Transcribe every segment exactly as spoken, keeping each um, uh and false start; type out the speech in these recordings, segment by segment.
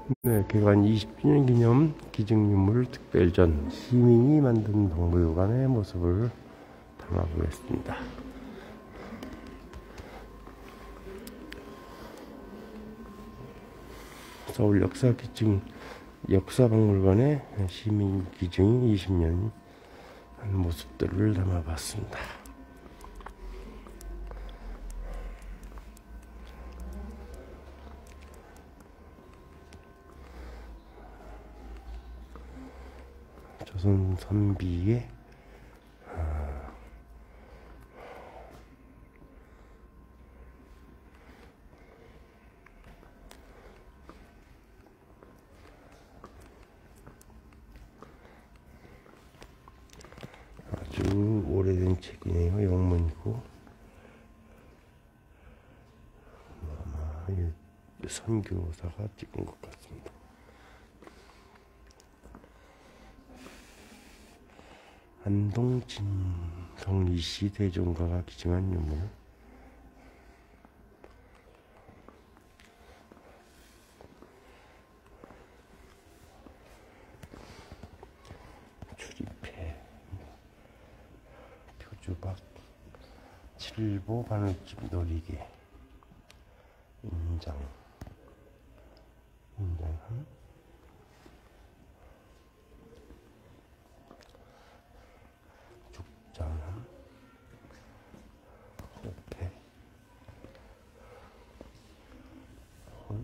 네, 개관 이십 주년 기념 기증유물 특별전 시민이 만든 박물관의 모습을 담아보겠습니다. 서울 역사기증 역사박물관의 시민 기증 이십 년 모습들을 담아봤습니다. 조선 선비의 아, 아주 오래된 책이네요. 영문이고 아마 선교사가 찍은 것 같습니다. 안동진성 이씨 대종가가 기증한 유물. 출입회 표주박 칠보 바늘집 놀이개 인장 인장함 장함, 호패, 홀,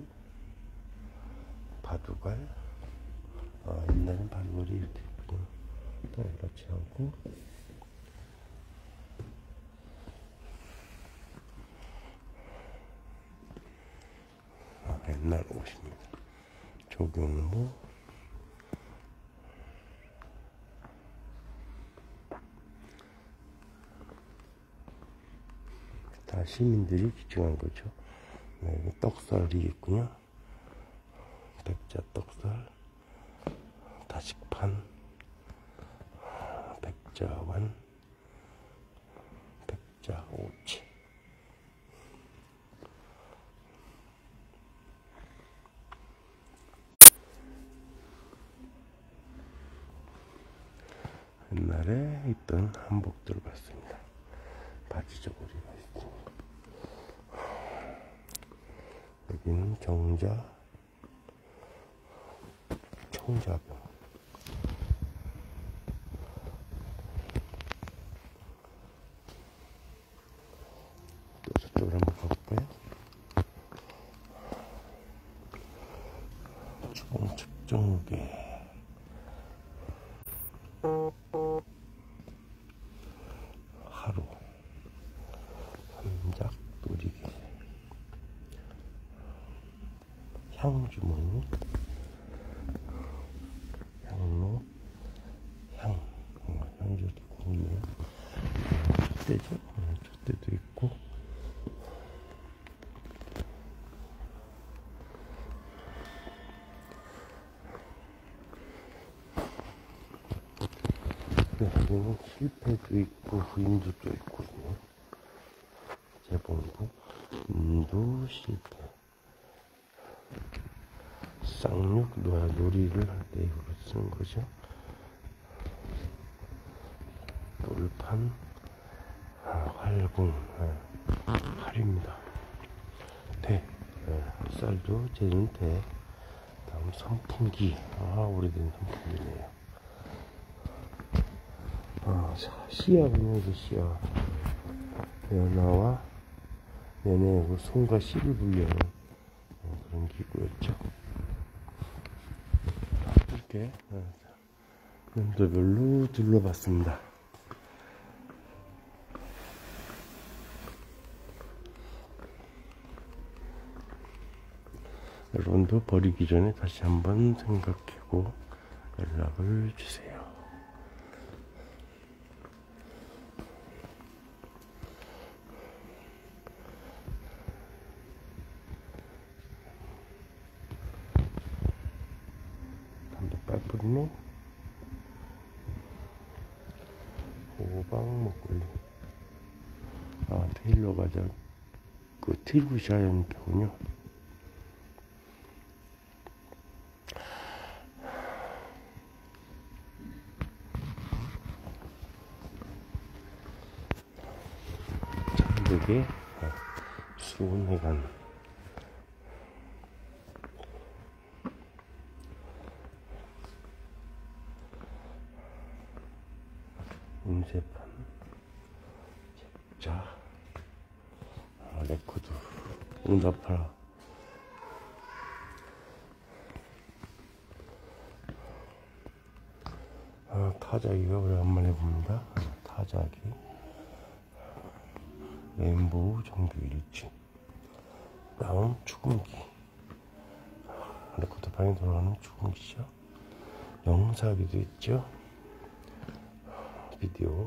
바둑알. 아, 옛날엔 바둑알이 이렇게 있군요. 이렇지 않고 아, 옛날 옷입니다. 조경모, 다 시민들이 기증한 거죠. 네, 떡살이 있군요. 백자 떡살, 다식판, 백자관, 백자 오치. 옛날에 입던 한복들을 봤습니다. 바지 저고리가 있습니다. 여기는 경자 청자병. 또 저쪽으로 한번 가볼까요? 주공 측정계 하루 삼작 놀이개 향주머니 향로 향 향주도 공이에요. 촛대죠. 촛대도 있고 네, 여기는 실패도 있고 인두도 있거든요. 재봉도 인두 실패 쌍육 노야 놀이를 할 때 이걸로 쓰는 거죠. 돌판 아, 활궁 아, 활입니다. 대 아, 쌀도 재는 대. 다음 선풍기. 아, 오래된 선풍기네요. 아, 시야군요. 이게 시야. 연화와 연애하고 손과 씨를 분리하는 그런 기구였죠. 이렇게 연도별로 둘러봤습니다. 여러분도 버리기 전에 다시 한번 생각하고 연락을 주세요. 담배빨 뿌리네. 호박 목걸이. 아, 테일러 과자 그 티브샤 연표군요. 지역의 수원회관. 인쇄판, 책자, 아, 레코드, 응답하라. 아, 타자기가 오랜만에 봅니다. 타자기, 레인보우 정규 일지, 다음 축음기, 레코드판에 돌아가는 축음기죠. 영사기도 있죠. 비디오,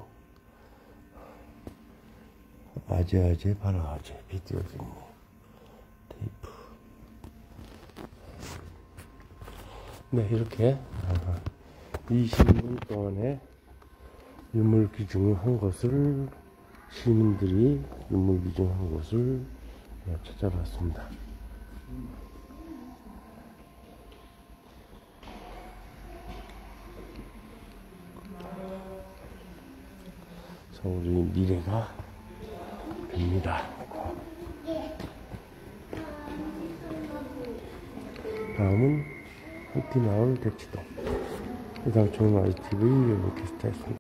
아재아재 바라아재 비디오 뒷면, 테이프. 네, 이렇게 이십 분 동안에 유물 기증한 것을, 시민들이 유물 기증한 것을 찾아봤습니다. 서울의 미래가 됩니다. 다음은 한티마을 대치동. 이상 좋은 아이티비 유물캐스트였습니다.